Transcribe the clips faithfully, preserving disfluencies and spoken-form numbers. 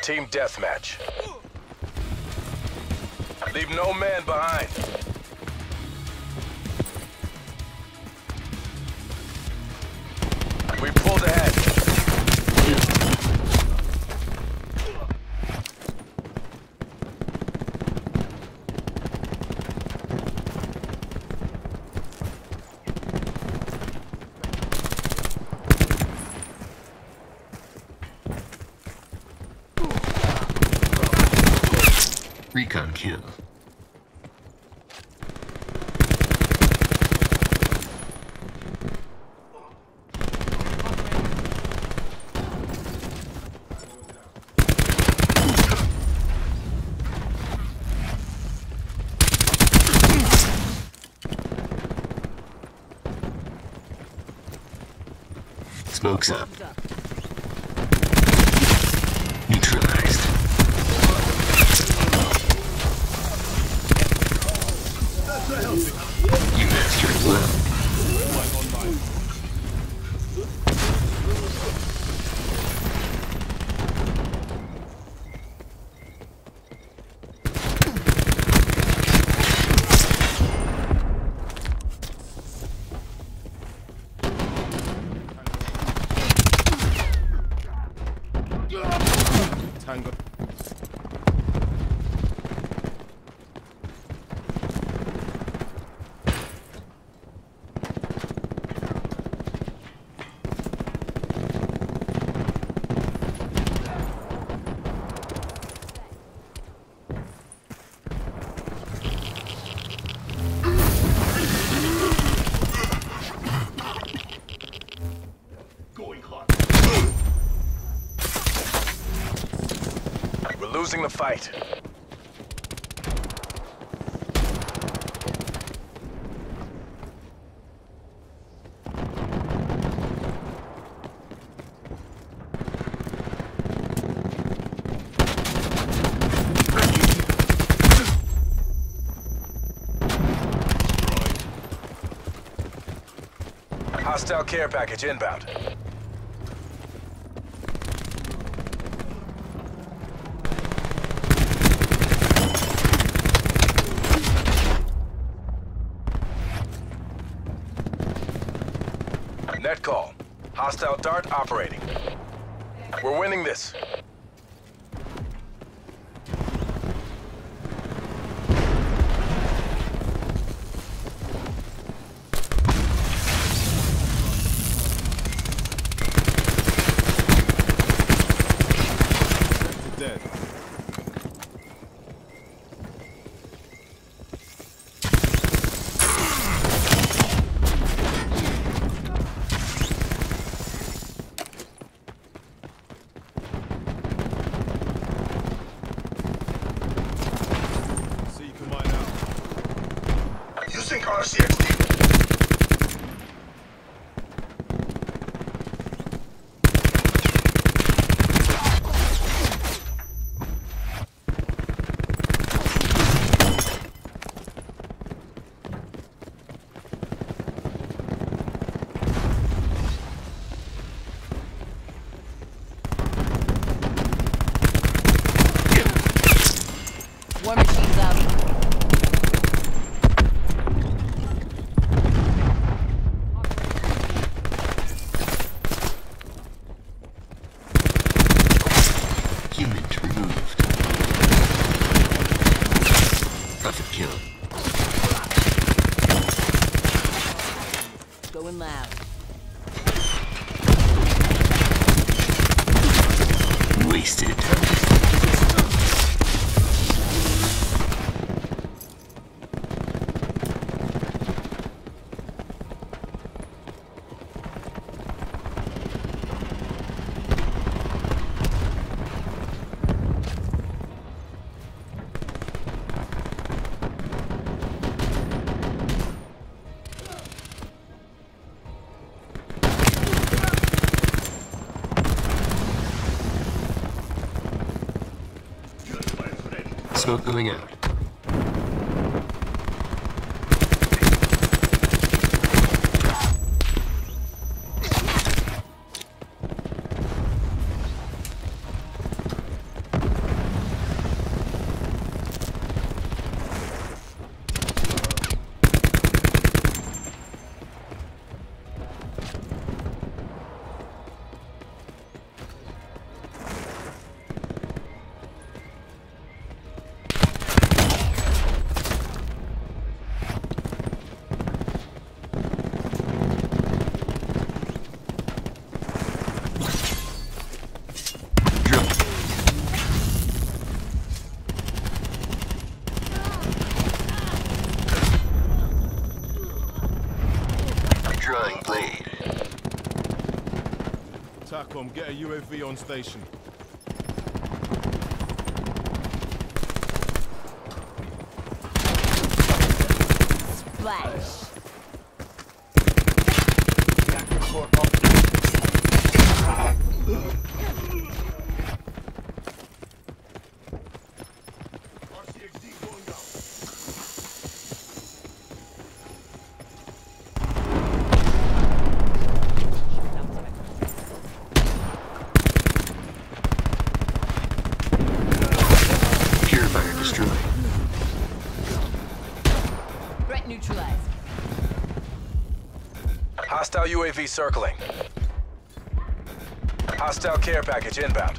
Team Deathmatch. Leave no man behind. We pulled ahead. Recon kill. Smoke's up. Neutralized. You mastered well. Tango. We're losing the fight. Hostile care package inbound. Net call. Hostile dart operating. We're winning this. Dead. See, come on now. Using R C X D. War machine's out. Unit removed. Profit kill. Going loud. Wasted. Smoke going out. Drawing blade. TACOM, get a U A V on station. Splash. Purifier destroyed. Threat neutralized. Hostile U A V circling. Hostile care package inbound.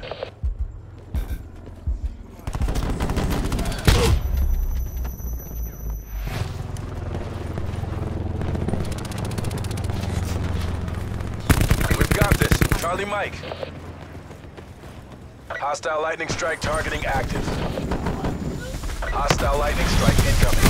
We've got this. Charlie Mike. Hostile lightning strike targeting active. Hostile lightning strike incoming.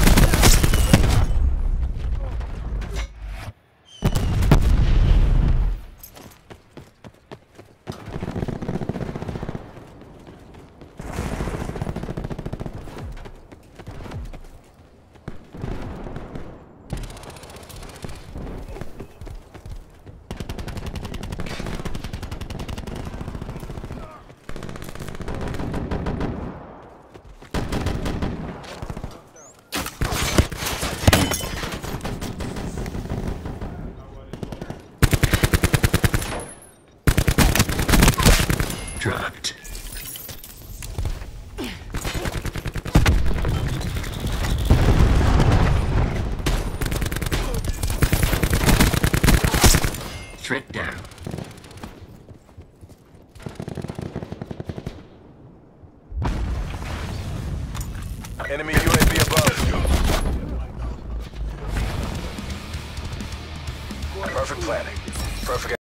Dropped. Threat down. Enemy U A V above. Perfect planning. Perfect